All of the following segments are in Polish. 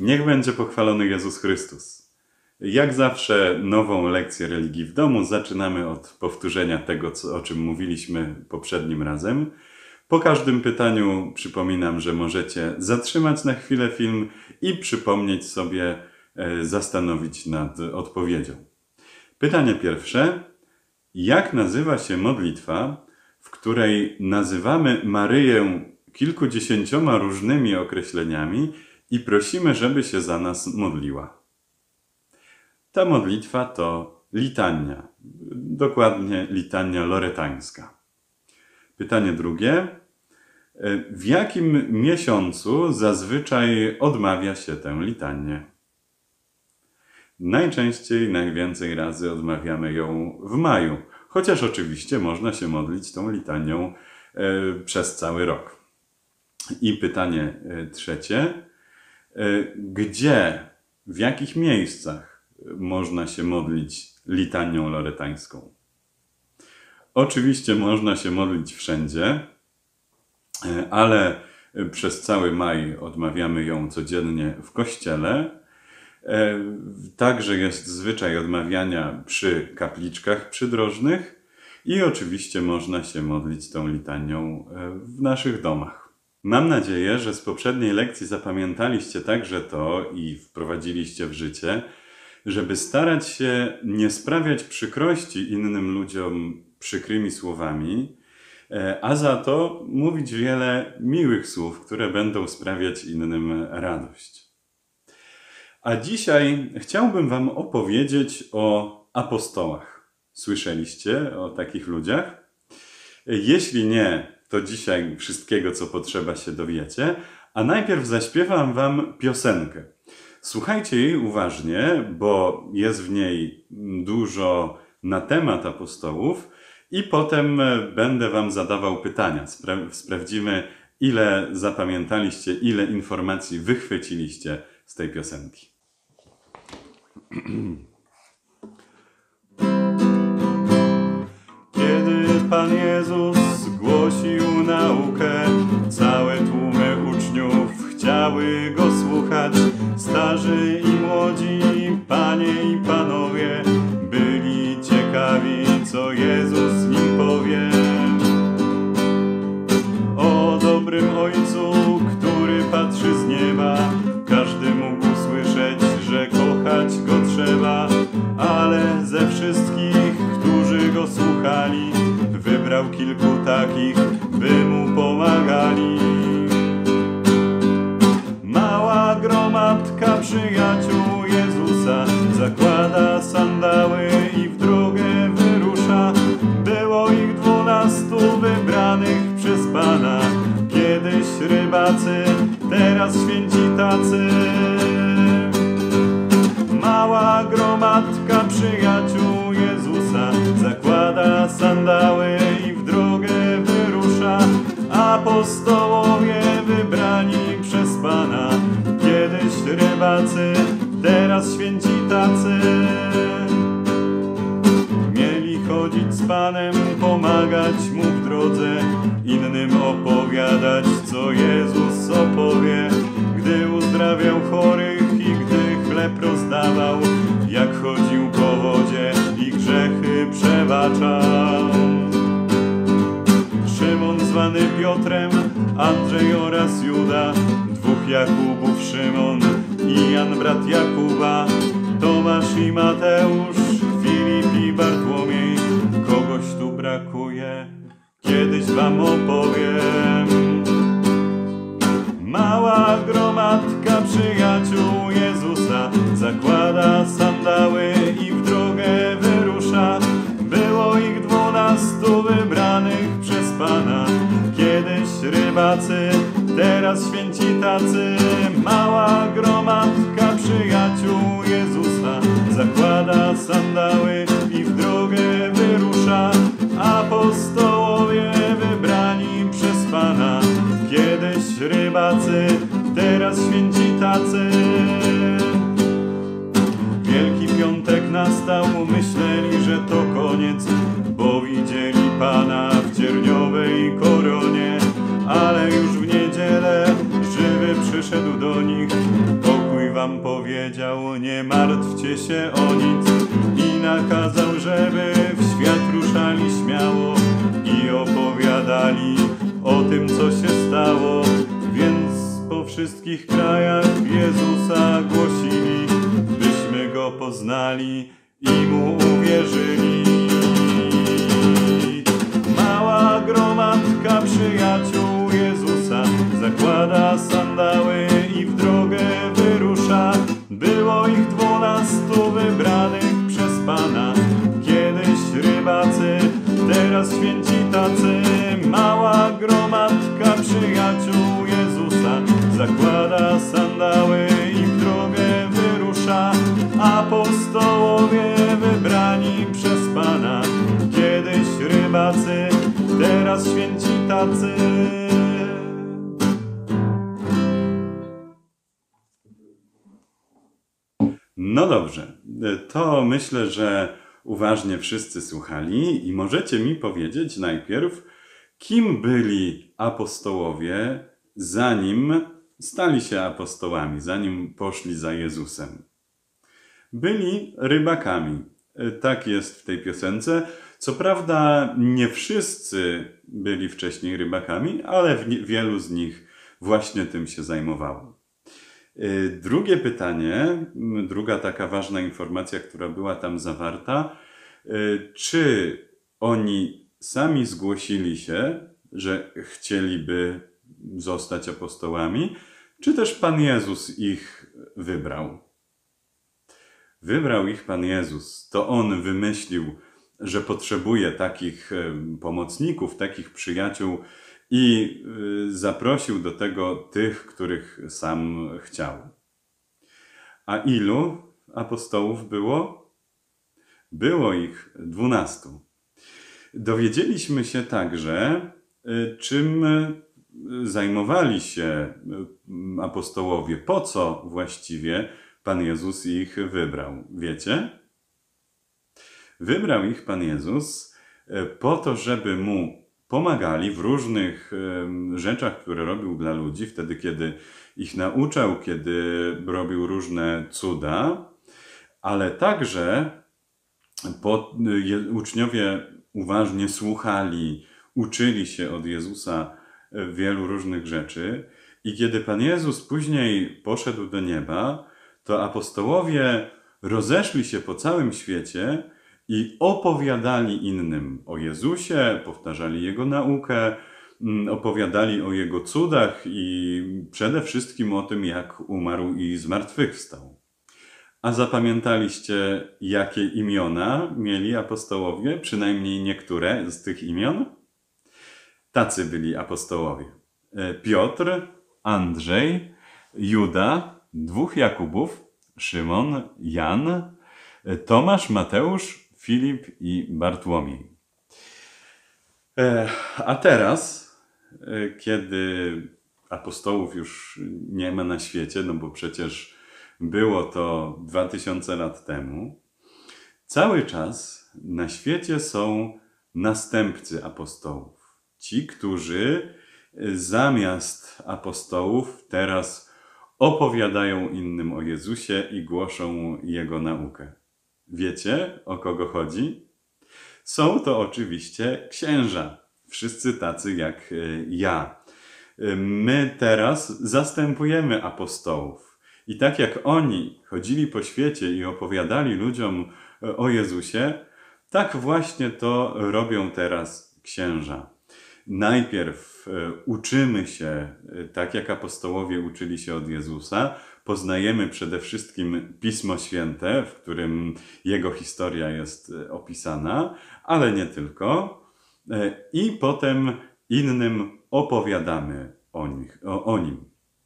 Niech będzie pochwalony Jezus Chrystus. Jak zawsze nową lekcję religii w domu zaczynamy od powtórzenia tego, o czym mówiliśmy poprzednim razem. Po każdym pytaniu przypominam, że możecie zatrzymać na chwilę film i przypomnieć sobie, zastanowić nad odpowiedzią. Pytanie pierwsze. Jak nazywa się modlitwa, w której nazywamy Maryję kilkudziesięcioma różnymi określeniami i prosimy, żeby się za nas modliła? Ta modlitwa to litania, dokładnie litania loretańska. Pytanie drugie. W jakim miesiącu zazwyczaj odmawia się tę litanię? Najczęściej, najwięcej razy odmawiamy ją w maju, chociaż oczywiście można się modlić tą litanią przez cały rok. I pytanie trzecie. Gdzie, w jakich miejscach można się modlić litanią loretańską? Oczywiście można się modlić wszędzie, ale przez cały maj odmawiamy ją codziennie w kościele. Także jest zwyczaj odmawiania przy kapliczkach przydrożnych i oczywiście można się modlić tą litanią w naszych domach. Mam nadzieję, że z poprzedniej lekcji zapamiętaliście także to i wprowadziliście w życie, żeby starać się nie sprawiać przykrości innym ludziom przykrymi słowami, a za to mówić wiele miłych słów, które będą sprawiać innym radość. A dzisiaj chciałbym wam opowiedzieć o apostołach. Słyszeliście o takich ludziach? Jeśli nie, to dzisiaj wszystkiego, co potrzeba, się dowiecie. A najpierw zaśpiewam wam piosenkę. Słuchajcie jej uważnie, bo jest w niej dużo na temat apostołów i potem będę wam zadawał pytania. Sprawdzimy, ile zapamiętaliście, ile informacji wychwyciliście z tej piosenki. Kiedy Pan Jezus głosił naukę, całe tłumy uczniów chciały Go słuchać. Starzy i młodzi, panie i panowie, byli ciekawi, co Jezus im powie. O dobrym Ojcu, który patrzy z nieba, każdy mógł słyszeć, że kochać Go trzeba, ale ze wszystkich, którzy Go słuchali, wybrał kilku takich, by Mu pomagali. Mała gromadka przyjaciół Jezusa zakłada sandały i w drogę wyrusza. Było ich 12 wybranych przez Pana, kiedyś rybacy, teraz święci tacy. Mała gromadka przyjaciół Jezusa zakłada sandały i w drogę wyrusza. Apostołowie wybrani przez Pana, kiedyś rybacy, teraz święci tacy. Mieli chodzić z Panem, pomagać Mu w drodze, innym opowiadać, co Jezus opowie. Gdy uzdrawiał chorych i gdy chleb rozdawał, jak chodził po wodzie i grzechy przebaczał. Szymon zwany Piotrem, Andrzej oraz Juda, dwóch Jakubów, Szymon i Jan brat Jakuba, Tomasz i Mateusz, Filip i Bartłomiej. Kogoś tu brakuje, kiedyś wam opowiem. Mała gromadka przyjaciół Jezusa zakłada sandały i w drogę wyrusza. Było ich 12 wybranych przez Pana, kiedyś rybacy, teraz święci tacy. Mała gromadka przyjaciół Jezusa zakłada sandały i w drogę wyrusza. Apostołowie wybrani przez Pana, kiedyś rybacy, teraz święci tacy. Wielki Piątek nastał, myśleli, że to koniec, bo widzieli Pana w cierniowej koronie. Ale już w niedzielę żywy przyszedł do nich, pokój wam nie martwcie się o nic. I nakazał, żeby w świat ruszali śmiało i opowiadali o tym, co się stało. Więc po wszystkich krajach Jezusa głosili, byśmy Go poznali i Mu uwierzyli. Mała gromadka przyjaciół Jezusa zakłada sandały i w drogę wyrusza. Było ich 12 wybranych przez Pana. Kiedyś rybacy, teraz święci tacy. Mała gromadka przyjaciół Jezusa zakłada sandały i w drogę wyrusza. Apostołowie wybrani przez Pana. Kiedyś rybacy, teraz święci tacy. No dobrze, to myślę, że uważnie wszyscy słuchali i możecie mi powiedzieć najpierw, kim byli apostołowie, zanim stali się apostołami, zanim poszli za Jezusem. Byli rybakami. Tak jest w tej piosence. Co prawda nie wszyscy byli wcześniej rybakami, ale wielu z nich właśnie tym się zajmowało. Drugie pytanie, druga taka ważna informacja, która była tam zawarta, czy oni sami zgłosili się, że chcieliby zostać apostołami, czy też Pan Jezus ich wybrał? Wybrał ich Pan Jezus. To On wymyślił, że potrzebuje takich pomocników, takich przyjaciół i zaprosił do tego tych, których sam chciał. A ilu apostołów było? Było ich 12. Dowiedzieliśmy się także, czym zajmowali się apostołowie, po co właściwie Pan Jezus ich wybrał. Wiecie? Wybrał ich Pan Jezus po to, żeby Mu pomagali w różnych rzeczach, które robił dla ludzi, wtedy kiedy ich nauczał, kiedy robił różne cuda, ale także uczniowie uważnie słuchali, uczyli się od Jezusa wielu różnych rzeczy i kiedy Pan Jezus później poszedł do nieba, to apostołowie rozeszli się po całym świecie i opowiadali innym o Jezusie, powtarzali Jego naukę, opowiadali o Jego cudach i przede wszystkim o tym, jak umarł i zmartwychwstał. A zapamiętaliście, jakie imiona mieli apostołowie? Przynajmniej niektóre z tych imion? Tacy byli apostołowie. Piotr, Andrzej, Juda, 2 Jakubów, Szymon, Jan, Tomasz, Mateusz, Filip i Bartłomiej. A teraz, kiedy apostołów już nie ma na świecie, no bo przecież było to 2000 lat temu, cały czas na świecie są następcy apostołów. Ci, którzy zamiast apostołów teraz opowiadają innym o Jezusie i głoszą Jego naukę. Wiecie, o kogo chodzi? Są to oczywiście księża. Wszyscy tacy jak ja. My teraz zastępujemy apostołów. I tak jak oni chodzili po świecie i opowiadali ludziom o Jezusie, tak właśnie to robią teraz księża. Najpierw uczymy się, tak jak apostołowie uczyli się od Jezusa, poznajemy przede wszystkim Pismo Święte, w którym Jego historia jest opisana, ale nie tylko. I potem innym opowiadamy o Nim.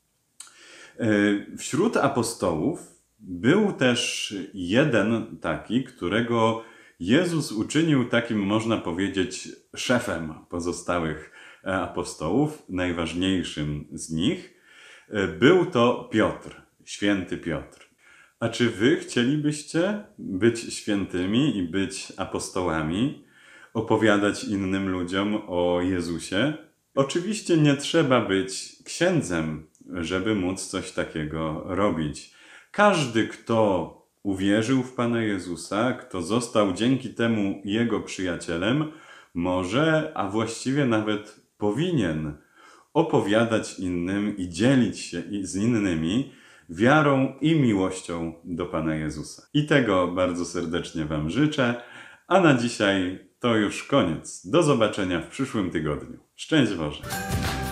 Wśród apostołów był też jeden taki, którego Jezus uczynił takim, można powiedzieć, szefem pozostałych apostołów, najważniejszym z nich. Był to Piotr, święty Piotr. A czy wy chcielibyście być świętymi i być apostołami, opowiadać innym ludziom o Jezusie? Oczywiście nie trzeba być księdzem, żeby móc coś takiego robić. Każdy, kto uwierzył w Pana Jezusa, kto został dzięki temu Jego przyjacielem, może, a właściwie nawet powinien opowiadać innym i dzielić się z innymi wiarą i miłością do Pana Jezusa. I tego bardzo serdecznie Wam życzę, a na dzisiaj to już koniec. Do zobaczenia w przyszłym tygodniu. Szczęść Boże!